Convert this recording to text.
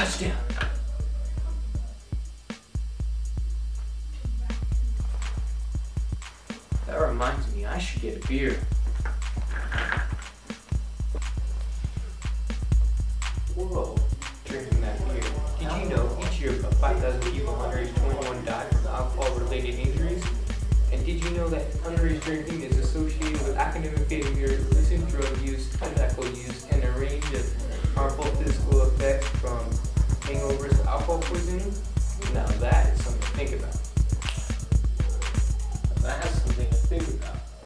Touchdown. That reminds me, I should get a beer. Whoa, drinking that beer. Did you know each year about 5,000 people under age 21 die from alcohol-related injuries? And did you know that underage drinking is associated with academic failure, illicit drug use, tobacco use, and a range of harmful physical effects from hangovers to alcohol poisoning? Now that is something to think about.